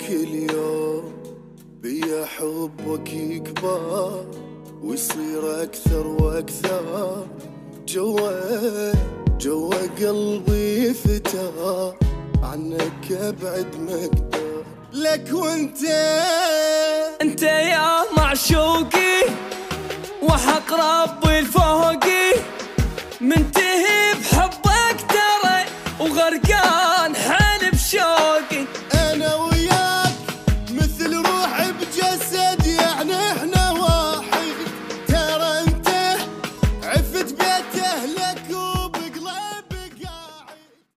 كل يوم بيا حبك يكبر ويصير أكثر وأكثر، جوا قلبي فتى عنك أبعد مقدر. لك وانت يا معشوقي وحق ربي الفوقي، منتهي بحبك ترى وغرقان